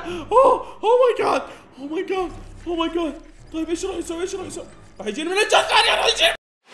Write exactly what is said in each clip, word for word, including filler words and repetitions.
اوه اوه ماي جاد اوه ماي جاد اوه ماي جاد. طيب ايش راح يسوي ايش راح يسوي؟ راح يجيني من الجهة الثانية راح يجيني.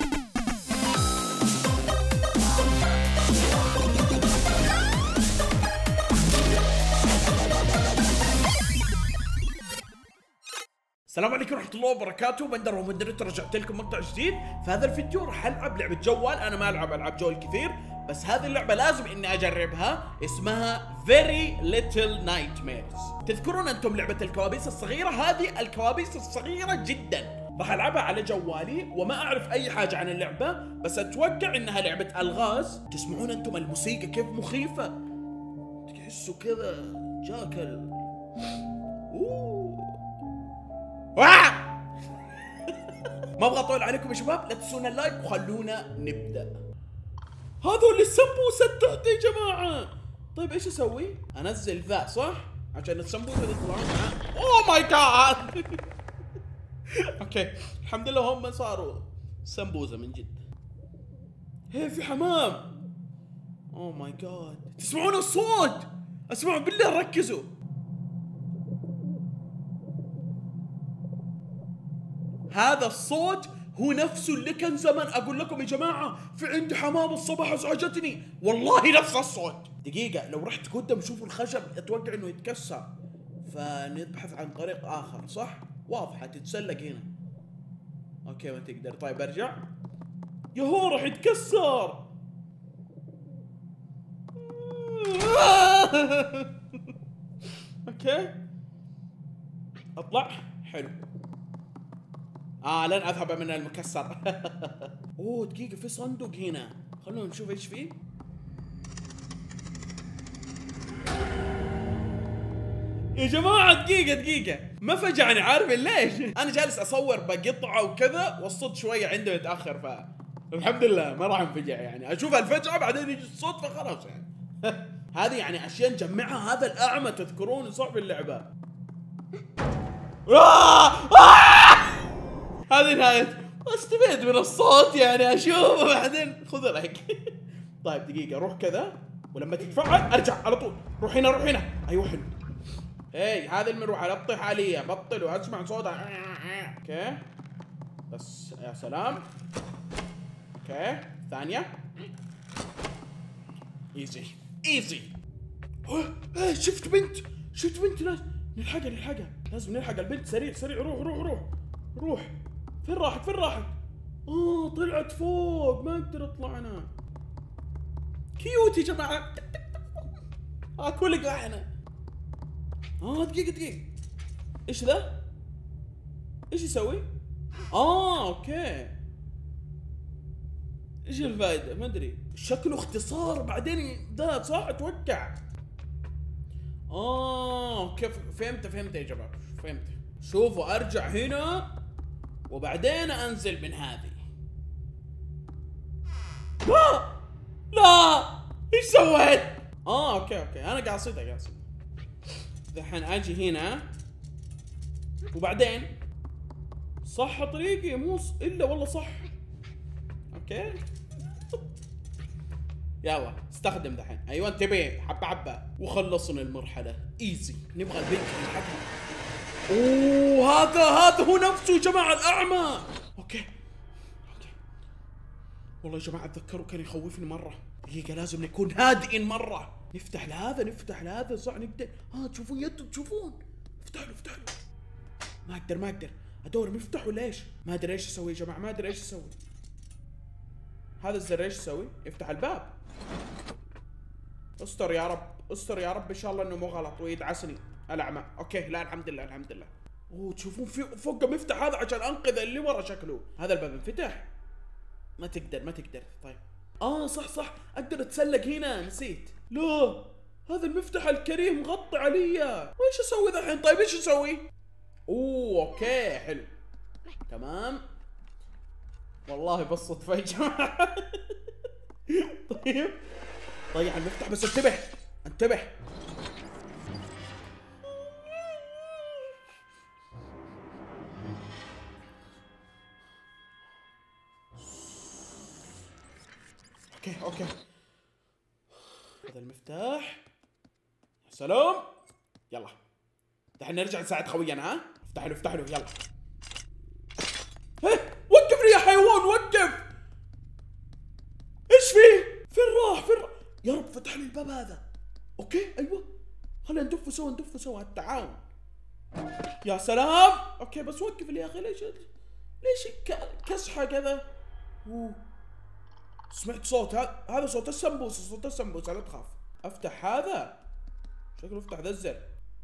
السلام عليكم ورحمة الله وبركاته. بندر ومندرت رجعت لكم مقطع جديد. في هذا الفيديو راح العب لعبة جوال. انا ما العب العاب جوال كثير، بس هذه اللعبة لازم اني اجربها. اسمها Very Little Nightmares. تذكرون انتم لعبة الكوابيس الصغيرة؟ هذه الكوابيس الصغيرة جدا. راح العبها على جوالي وما اعرف اي حاجة عن اللعبة، بس اتوقع انها لعبة الغاز. تسمعون انتم الموسيقى كيف مخيفة؟ تحسوا كذا جاكل. اوه ما ابغى اطول عليكم يا شباب، لا تنسون اللايك وخلونا نبدا. هذول السمبوسة تحت يا جماعة. طيب ايش اسوي؟ انزل ذا صح؟ عشان السمبوسة تطلع معاه. اوه ماي جاد. اوكي الحمد لله هم صاروا سمبوسة من جد. هي في حمام. اوه ماي جاد، تسمعون الصوت؟ اسمعوا بالله، ركزوا. هذا الصوت هو نفسه اللي كان زمان اقول لكم يا جماعه في عندي حمام الصباح ازعجتني، والله نفس الصوت. دقيقه، لو رحت قدام شوفوا الخشب اتوقع انه يتكسر، فنبحث عن طريق اخر. صح؟ واضحه تتسلق هنا. اوكي ما تقدر. طيب ارجع. يهو راح يتكسر. اوكي اطلع. حلو. آه لن أذهب من المكسر. أوه دقيقة، في صندوق هنا، خلونا نشوف إيش فيه. يا جماعة دقيقة دقيقة، ما فجعني، عارفين ليش؟ أنا جالس أصور بقطعة وكذا، والصوت شوية عنده يتأخر، ف الحمد لله ما راح انفجع يعني. أشوف الفجعة بعدين يجي الصوت فخلاص يعني. هذه يعني أشياء نجمعها. هذا الأعمى تذكرون صعب اللعبة. آه آه هذه نهاية. استفيد من الصوت يعني، اشوفه بعدين خذ لايك. طيب دقيقة، روح كذا ولما تتفعل ارجع على طول. روح هنا روح هنا. ايوه حلو. اي هذه المروحة لا تطيح علي، بطل واسمع صوتها. اوكي بس يا سلام. اوكي ثانية. ايزي ايزي. ايه شفت بنت، شفت بنت. لازم نلحقها نلحقها، لازم نلحق البنت. سريع سريع، روح روح روح روح. فين راحت فين راحت؟ اه طلعت فوق، ما اقدر اطلع انا. كيوت يا جماعه. اه كل قاعنا. اه دقيقه دقيقه، ايش ذا؟ ايش يسوي؟ اه اوكي، ايش الفائده؟ ما ادري، شكله اختصار بعدين ذا صح اتوقع. اه كيف فهمت فهمت يا جماعه فهمت. شوفوا ارجع هنا وبعدين انزل من هذه. لا لا ايش سويت؟ اه اوكي اوكي انا قاعد اصيدها قاعد اصيدها. الحين اجي هنا وبعدين صح طريقي مو الا والله صح. اوكي يلا استخدم دحين. ايوه انتبه حبه حبه وخلصنا المرحله. ايزي. نبغى البنت نلحقها. اوه هذا هذا هو نفسه يا جماعه الاعمى. اوكي اوكي والله يا جماعه اتذكروا كان يخوفني مره. دقيقه لازم نكون هادئين مره. نفتح لهذا نفتح لهذا صح نقدر. ها تشوفون يده تشوفون. افتح له افتح له. ما اقدر ما اقدر ادور مفتح ولا ايش؟ ما ادري ايش اسوي يا جماعه، ما ادري ايش اسوي. هذا الزر ايش يسوي؟ يفتح الباب. استر يا رب استر يا رب ان شاء الله انه مو غلط ويدعسني الاعمى. اوكي لا الحمد لله الحمد لله. اوه تشوفون في فوق مفتح هذا عشان انقذ اللي ورا. شكله هذا الباب انفتح. ما تقدر ما تقدر. طيب اه صح صح اقدر اتسلق هنا، نسيت. لا هذا المفتاح الكريم مغطي علي. وايش اسوي ذا الحين؟ طيب ايش اسوي؟ اوه اوكي حلو تمام. والله بالصدفه يا جماعه. طيب طيح المفتاح بس انتبه انتبه. اوكي اوكي هذا المفتاح. يا سلام. يلا دحين نرجع نساعد خوينا. ها افتح له افتح له يلا. ها وقفني يا حيوان وقف. ايش فيه؟ فين راح فين راح؟ يا رب فتح لي الباب هذا. اوكي ايوه خلينا ندف سوا ندف سوا التعاون. يا سلام. اوكي بس وقف لي يا اخي. ليش ليش كسحه كذا؟ اوه سمعت صوت. هذا هذا صوت السمبوسه صوت السمبوسه لا تخاف. افتح هذا شكله افتح ذا الزر.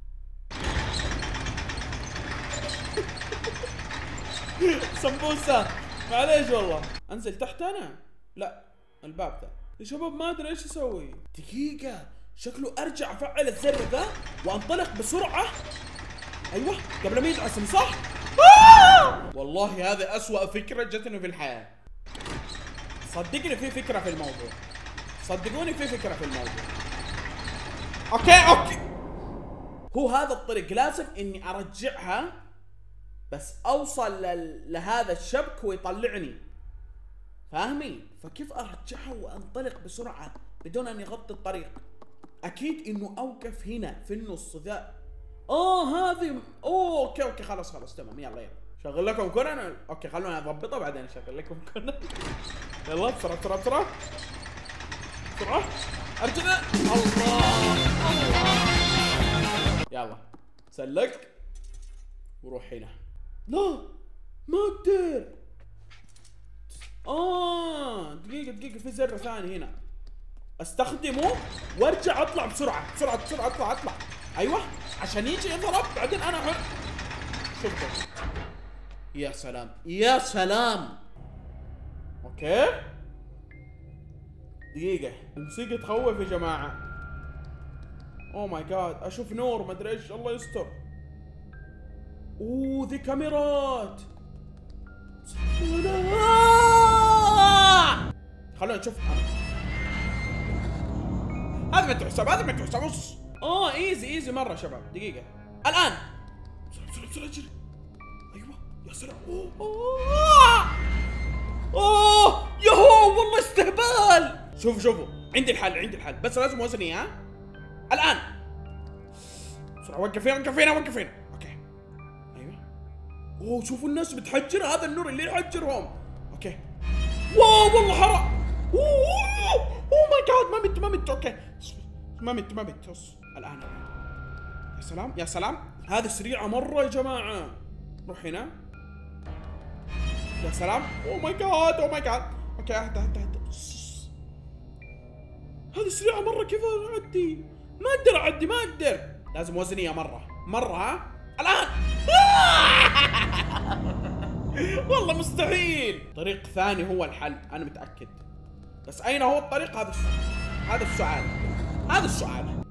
سمبوسه معليش والله. انزل تحت انا؟ لا الباب ذا يا شباب ما ادري ايش اسوي. دقيقة شكله ارجع افعل الزر ذا وانطلق بسرعة. ايوه قبل ما يدعسني صح؟ آه! والله هذه اسوأ فكرة جتني في الحياة. صدقني في فكرة في الموضوع. صدقوني في فكرة في الموضوع. اوكي اوكي هو هذا الطريق لازم اني ارجعها بس اوصل ل... لهذا الشبك ويطلعني. فاهمين؟ فكيف ارجعها وانطلق بسرعة بدون ان يغطي الطريق؟ اكيد انه اوقف هنا في النص ذا. اه هذه اوه اوكي اوكي خلاص خلاص تمام. يلا يلا شغل لكم كونان. اوكي خلونا نضبطها بعدين اشغل لكم كونان. يلا بسرعة بسرعة بسرعة بسرعة ارجع. الله الله يلا سلق وروح هنا. لا ما اقدر. اه دقيقة دقيقة في زر ثاني هنا استخدمه وارجع اطلع بسرعة بسرعة بسرعة اطلع اطلع. ايوه عشان يجي يضرب بعدين انا حر. شوفوا يا سلام يا سلام. اوكي دقيقة الموسيقى تخوف يا جماعة. اوه ماي جاد اشوف نور ما ادري ايش. الله يستر. اوه ذي كاميرات. خلونا نشوف. هذا ما تحسب هذا ما تحسب. بص اه ايزي ايزي مرة شباب. دقيقة الان بسرعة بسرعة بسرعة اجري. ايوه يا سلام. اوه اوه اوه يهو والله استهبال. شوفوا شوفوا عندي الحل عندي الحل بس لازم وزني. ها الان بسرعة وقف هنا وقف هنا وقف هنا. اوكي ايوه. اوه شوفوا الناس بتحجر. هذا النور اللي يحجرهم. اوكي واو والله حرام. اوه اوه ماي جاد ما مت ما مت. اوكي ما مت ما مت. الان يا سلام يا سلام. هذه سريعة مرة يا جماعة. روح هنا يا سلام. اوه ماي جاد اوه ماي جاد. اوكي اهدى اهدى اهدى. هذه سريعة مرة. كيف اعدي؟ ما اقدر اعدي ما اقدر. لازم وزنية مرة مرة. ها الان. والله مستحيل. طريق ثاني هو الحل انا متأكد بس اين هو الطريق؟ هذا هذا السؤال هذا السؤال.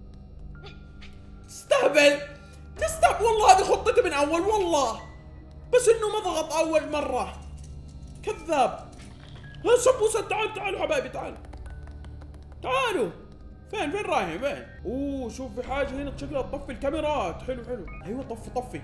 تستهبل تستهبل والله. هذه خطتي من اول والله بس انه ما ضغط اول مرة. كذاب. ها سمبوسة تعال تعالوا حبايبي تعالوا تعالوا. فين فين رايحين فين؟ اوه شوف في حاجة هنا شكلها تطفي الكاميرات. حلو حلو ايوه طفي طفي.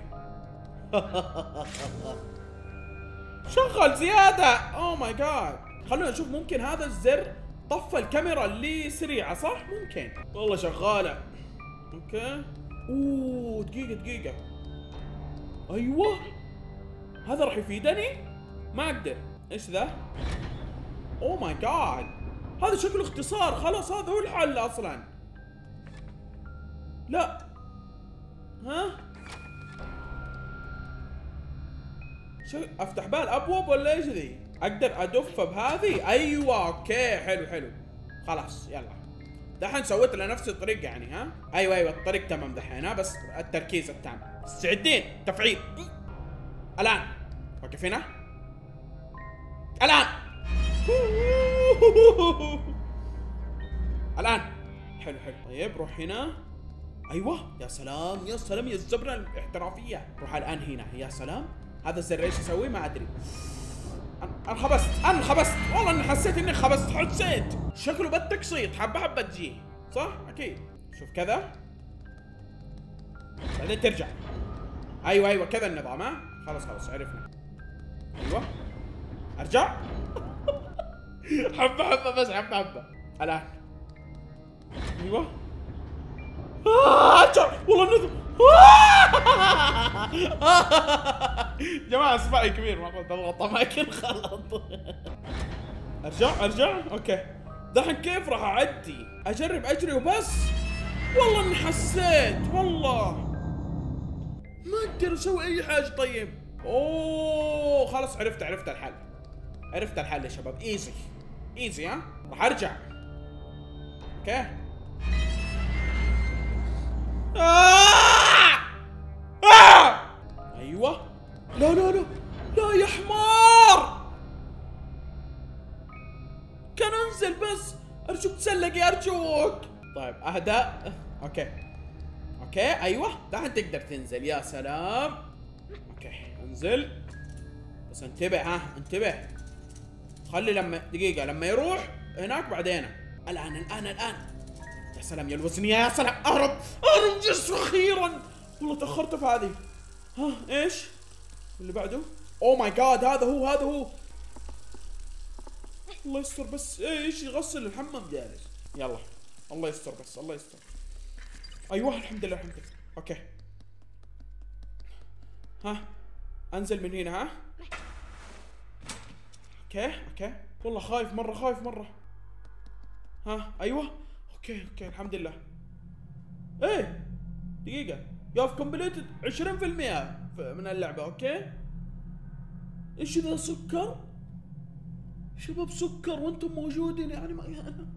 شغل زيادة. اوه ماي جاد. خلونا نشوف ممكن هذا الزر طفى الكاميرا اللي سريعة صح؟ ممكن والله شغالة. اوكي اوه دقيقة دقيقة. ايوه هذا راح يفيدني. ما اقدر. ايش ذا؟ اوه ماي جاد هذا شكله اختصار. خلاص هذا هو الحل اصلا. لا ها شو افتح بها الابواب ولا ايش ذي؟ اقدر ادف بهذه. ايوه اوكي حلو حلو خلاص يلا دحين سويت لنفسي طريق يعني. ها ايوه ايوه الطريق تمام دحين. ها بس التركيز التام. مستعدين تفعيل الان. وقف هنا الان. الان حلو حلو. طيب روح هنا. ايوه يا سلام يا سلام يا الزبرة الاحترافية. روح الان هنا. يا سلام. هذا الزر ايش يسوي ما ادري. انا خبست انا خبست والله اني حسيت اني خبست. حسيت شكله بالتقسيط حبه حبه تجي صح اكيد. شوف كذا بعدين ترجع. ايوه ايوه كذا النظام. ها خلاص خلاص عرفنا. ايوه ارجع. حبه حبه بس حبه حبه. الان ايوه. آه والله النظام جماعة اصبعي كبير، ما كنت اضغط اماكن غلط. ارجع ارجع اوكي. دحين كيف راح اعدي؟ اجرب اجري وبس. والله اني حسيت، والله ما اقدر اسوي اي حاجة. طيب اوه خلاص عرفت عرفت الحل. عرفت الحل يا شباب. ايزي ايزي. ها راح ارجع. اوكي. آه! آه! ايوه. لا لا لا لا يا حمار. كان انزل بس. ارجوك تسلقي ارجوك. طيب اهدى. اوكي اوكي ايوه دحين تقدر تنزل. يا سلام. اوكي انزل بس انتبه. ها انتبه. خلي لما دقيقة لما يروح هناك بعدين. الان الان الان. يا سلام يا الوزنية. يا سلام. اهرب اهرب جس اخيرا. والله تاخرت في هذه. ها ايش اللي بعده؟ اوه ماي جاد هذا هو هذا هو. الله يستر بس. ايش يغسل الحمام جالس. يلا الله يستر بس الله يستر. ايوه الحمد لله الحمد لله. اوكي ها انزل من هنا. ها اوكي اوكي. والله خايف مره خايف مره. ها ايوه اوكي اوكي الحمد لله. ايه دقيقة يو هاف كومبليتد عشرين بالمئة من اللعبة. اوكي ايش ذا سكر؟ شباب سكر وانتم موجودين يعني ما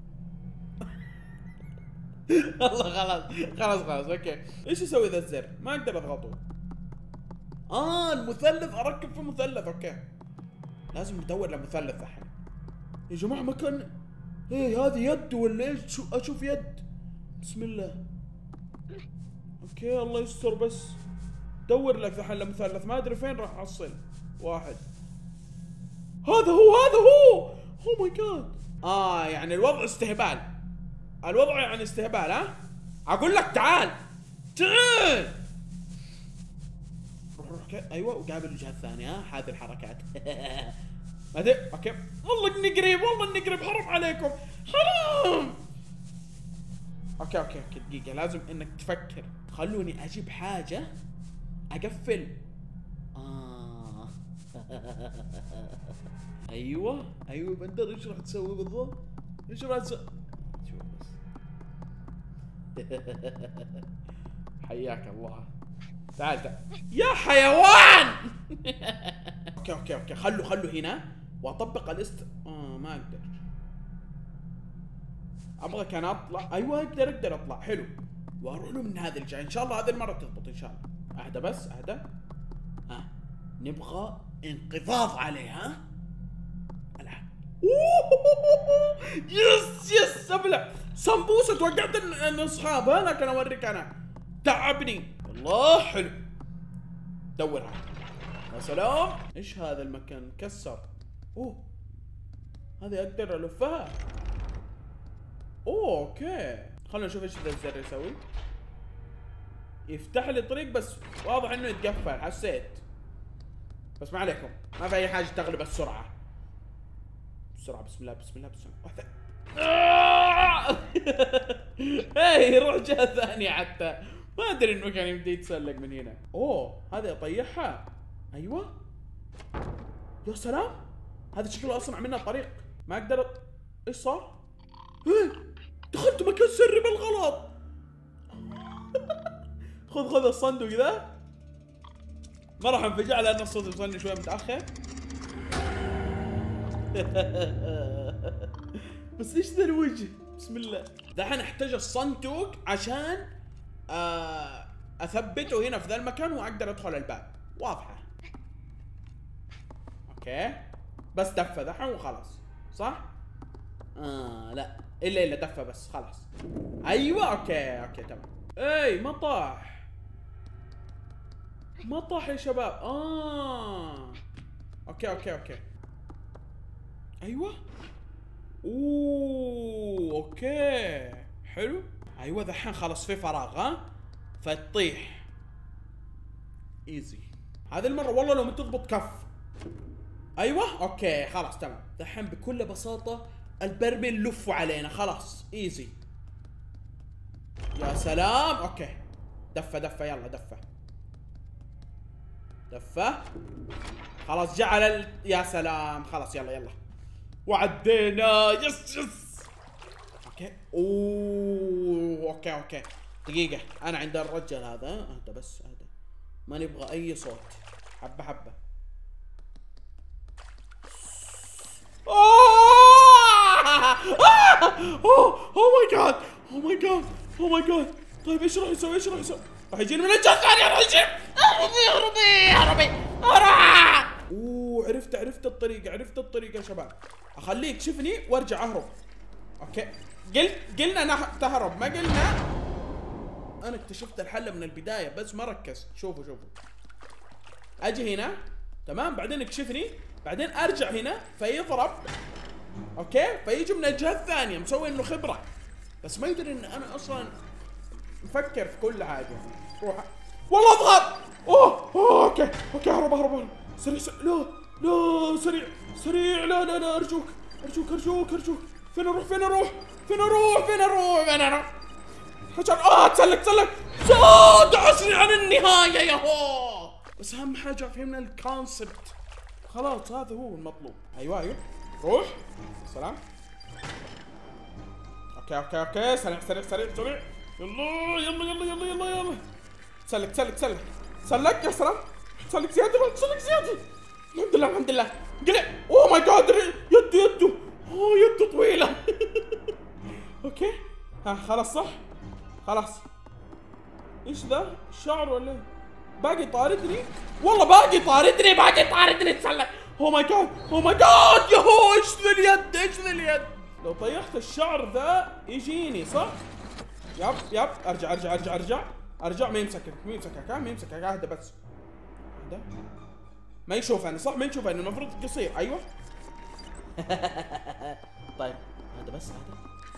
والله خلاص خلاص خلاص اوكي. ايش اسوي ذا الزر؟ ما اقدر اضغطه. اه المثلث اركب في مثلث. اوكي لازم ندور لمثلث الحين يا جماعة. مكان ايه هذه يد ولا ايش؟ شو اشوف يد. بسم الله. اوكي الله يستر بس. دور لك الحين لمثلث ما ادري فين راح احصل. واحد. هذا هو هذا هو. اوه ماي جاد. اه يعني الوضع استهبال. الوضع يعني استهبال. ها اقول لك تعال تعال. روح روح اوكي ايوه وقابل الجهة الثانية. ها هذه الحركات. بعدين اوكي والله اني قريب والله اني قريب. حرام عليكم حرام. اوكي اوكي اوكي دقيقة لازم انك تفكر. خلوني اجيب حاجة اقفل. آه. ايوه ايوه بندر. ايش راح تسوي بالضبط؟ ايش راح تسوي؟ شوف بس. حياك الله. تعال تعال يا حيوان. اوكي اوكي اوكي خلوا خلوا هنا واطبق الاست. اه ما اقدر. ابغى كان اطلع. ايوه اقدر اقدر اطلع. حلو واروح له من هذه الجهه. ان شاء الله هذه المره تضبط ان شاء الله. اهدى بس اهدى. ها نبغى انقضاض عليه. ها الان. يس يس ابلع سمبوسه. توقعت ان اصحاب. ها لكن اوريك انا تعبني. الله حلو. دورها. يا سلام. ايش هذا المكان كسر. اوه هذه اقدر الفها. اوه اوكي خلنا نشوف ايش ذا الزر يسوي. يفتح لي طريق بس واضح انه يتقفل. حسيت بس ما عليكم ما في اي حاجه تغلب السرعه. بسرعه بسم الله بسم الله بسم الله. واحده. اي روح جهه ثانيه حتى. ما ادري انه كان يمدي يتسلق من هنا. اوه هذا يطيحها. ايوه يا سلام. هذا شكله اصنع منه طريق. ما اقدر. ايش صار؟ ايه دخلت مكان سري بالغلط. خذ خذ الصندوق ذا. ما راح انفجع لان الصوت وصلني شوي متاخر. بس ايش ذا الوجه؟ بسم الله. دحين احتاج الصندوق عشان آه اثبته هنا في ذا المكان واقدر ادخل الباب. واضحه. اوكي بس دفه دحين وخلاص صح؟ اه لا الا الا دفه بس خلاص. ايوه اوكي اوكي تمام. اي ما طاح ما طاح يا شباب. اه اوكي اوكي اوكي ايوه. اوه اوكي حلو. ايوه دحين خلاص في فراغ. ها فتطيح ايزي. هذه المره والله لو تضبط كف. ايوه اوكي خلاص تمام. دحين بكل بساطه البرميل لفوا علينا خلاص ايزي. يا سلام. اوكي دفه دفه يلا دفه دفه. خلاص جعل ال... يا سلام خلاص يلا يلا وعدينا. يس يس. اوكي اوه اوكي اوكي دقيقة انا عند الرجل هذا. اهدى بس اهدى ما نبغى اي صوت. حبة حبة. اوه ماي جاد اوه ماي جاد اوه ماي جاد. طيب ايش راح يسوي ايش راح يسوي؟ راح يجيني من الجهة الثانية. راح يجيب. اهربي اهربي اهربي اهرب. اوه عرفت عرفت الطريقة عرفت الطريقة يا شباب. اخليه يكشفني وارجع اهرب. اوكي قلت قلنا نح... تهرب ما قلنا. انا اكتشفت الحل من البداية بس ما ركزت. شوفوا شوفوا اجي هنا تمام بعدين يكشفني بعدين ارجع هنا فيضرب. اوكي فيجي من الجهة الثانية مسوي انه خبرة بس ما يدري ان انا اصلا مفكر في كل حاجة. روح والله اضغط. اوه اوه اوكي اوكي اهرب اهرب سريع سريع. لا لا سريع سريع. لا لا لا ارجوك ارجوك ارجوك ارجوك. فين اروح فين اروح فين اروح فين اروح فين اروح عشان اه تسلك تسلك. دعسني عن النهاية ياهو. بس اهم حاجة فهمنا الكونسبت. خلاص هذا هو المطلوب. ايوه ايوه روح. سلام. اوكي اوكي اوكي سريع سريع سريع سريع. يلا يلا يلا يلا يلا يلا. تسلك تسلك تسلك تسلك. يا سلام. تسلك زيادة تسلك زيادة. الحمد لله الحمد لله. قلع. اوه ماي جاد يده يده. اوه يده طويلة. اوكي ها خلاص صح خلاص. ايش ذا شعر ولا باقي طاردني؟ والله باقي طاردني باقي طاردني. تسلك. اوه ماي جاد اوه ماي جاد ياهو. ايش ذا اليد ايش ذا اليد. لو طيحت الشعر ذا يجيني صح؟ يب يب ارجع ارجع ارجع ارجع ارجع. ما يمسكك ما يمسكك ما يمسكك. اهدى بس اهدى. ما يشوفني صح ما يشوفني المفروض قصير. ايوه. طيب هذا بس هذا.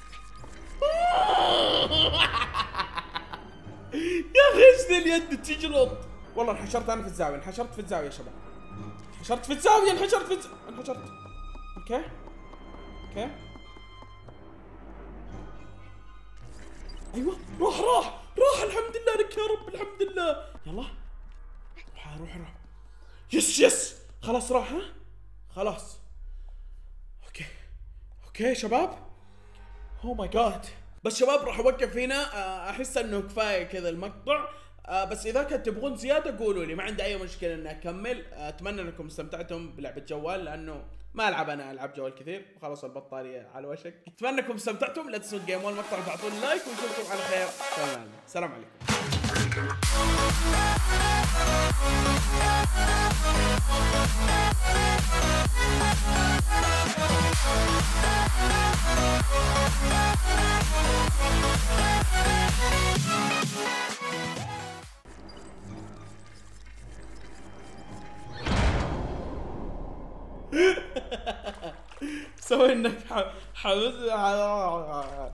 يا اخي ايش ذا اليد تجلط. والله انحشرت انا في الزاويه. انحشرت في الزاويه يا شباب. انحشرت في الزاويه انحشرت في الزاويه انحشرت. اوكي اوكي ايوه راح راح راح. الحمد لله لك يا رب الحمد لله. يلا روح روح روح. يس يس خلاص راح. ها خلاص اوكي اوكي شباب. اوه ماي جاد. بس شباب راح اوقف هنا. احس انه كفايه كذا المقطع. بس اذا كنت تبغون زياده قولوا لي ما عندي اي مشكله اني اكمل. اتمنى انكم استمتعتم بلعبه جوال لانه ما العب انا العاب جوال كثير وخلاص البطاريه على وشك. اتمنى انكم استمتعتم. لا تنسوا الجيم والمقطع تعطوني لايك ونشوفكم على خير. سلام عليكم. سوي انك حمس